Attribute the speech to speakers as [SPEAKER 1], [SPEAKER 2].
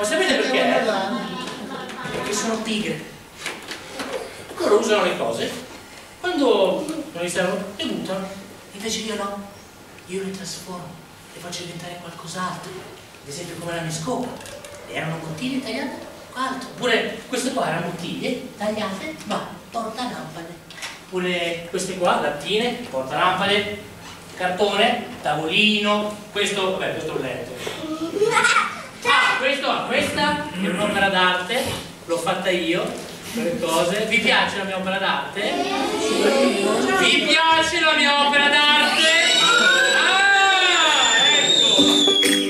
[SPEAKER 1] Ma sapete perché? Perché sono pigre. Loro usano le cose, quando non li servono, le buttano. Invece io no, io le trasformo, le faccio diventare qualcos'altro. Ad esempio come la mia scopa. Erano bottiglie tagliate, altro. Oppure queste qua erano bottiglie tagliate, ma portalampade. Oppure queste qua, lattine, portalampade, cartone, tavolino, questo, vabbè, questo è un letto. Questa è un'opera d'arte, l'ho fatta io, quelle cose. Vi piace la mia opera d'arte? Vi piace la mia opera d'arte? Ah, ecco!